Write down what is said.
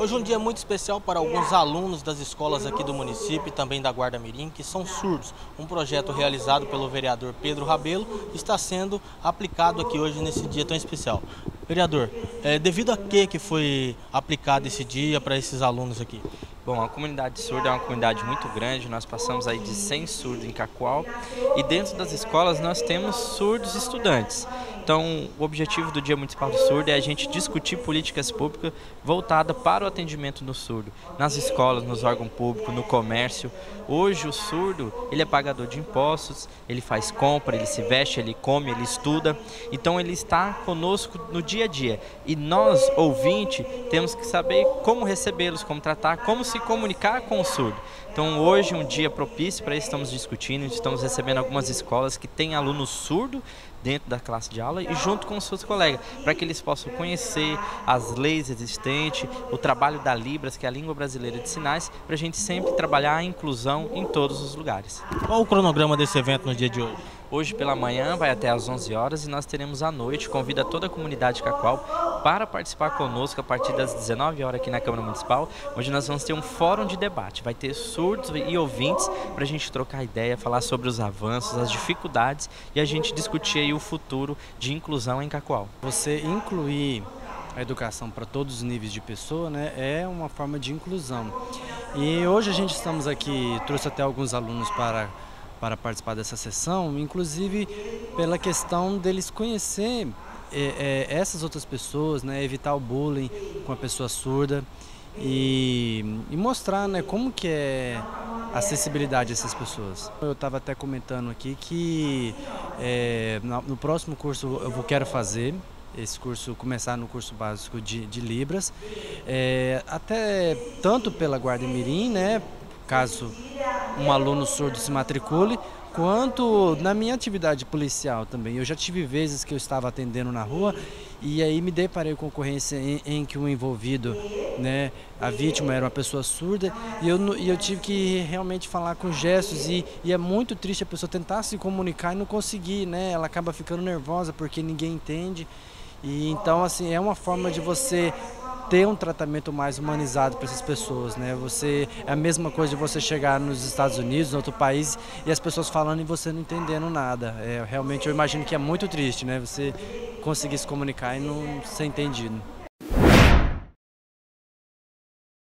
Hoje é um dia muito especial para alguns alunos das escolas aqui do município e também da Guarda Mirim, que são surdos. Um projeto realizado pelo vereador Pedro Rabelo está sendo aplicado aqui hoje nesse dia tão especial. Vereador, devido a que foi aplicado esse dia para esses alunos aqui? Bom, a comunidade surda é uma comunidade muito grande, nós passamos aí de 100 surdos em Cacoal e dentro das escolas nós temos surdos estudantes. Então, o objetivo do Dia Municipal do Surdo é a gente discutir políticas públicas voltadas para o atendimento do surdo, nas escolas, nos órgãos públicos, no comércio. Hoje o surdo, ele é pagador de impostos, ele faz compra, ele se veste, ele come, ele estuda, então ele está conosco no dia a dia. E nós, ouvinte, temos que saber como recebê-los, como tratar, como se comunicar com o surdo. Então hoje é um dia propício para isso, estamos discutindo, estamos recebendo algumas escolas que têm alunos surdos dentro da classe de aula e junto com os seus colegas, para que eles possam conhecer as leis existentes, o trabalho da Libras, que é a língua brasileira de sinais, para a gente sempre trabalhar a inclusão em todos os lugares. Qual o cronograma desse evento no dia de hoje? Hoje pela manhã vai até às 11 horas e nós teremos à noite, convida toda a comunidade de Cacoal para participar conosco a partir das 19 horas aqui na Câmara Municipal, onde nós vamos ter um fórum de debate, vai ter surdos e ouvintes para a gente trocar ideia, falar sobre os avanços, as dificuldades e a gente discutir aí o futuro de inclusão em Cacoal. Você incluir a educação para todos os níveis de pessoa, né, é uma forma de inclusão. E hoje a gente estamos aqui, trouxe até alguns alunos para participar dessa sessão, inclusive pela questão deles conhecer essas outras pessoas, né, evitar o bullying com a pessoa surda e mostrar, né, como que é a acessibilidade dessas pessoas. Eu estava até comentando aqui que no próximo curso eu quero fazer esse curso, começar no curso básico de Libras, até tanto pela Guarda Mirim, né, caso um aluno surdo se matricule, quanto na minha atividade policial também. Eu já tive vezes que eu estava atendendo na rua e aí me deparei com ocorrência em que o envolvido, né, a vítima era uma pessoa surda e eu tive que realmente falar com gestos e é muito triste a pessoa tentar se comunicar e não conseguir, né? Ela acaba ficando nervosa porque ninguém entende. E então, assim, é uma forma de você ter um tratamento mais humanizado para essas pessoas, né? É a mesma coisa de você chegar nos Estados Unidos, em outro país, e as pessoas falando e você não entendendo nada. Realmente eu imagino que é muito triste, né? Você conseguir se comunicar e não ser entendido.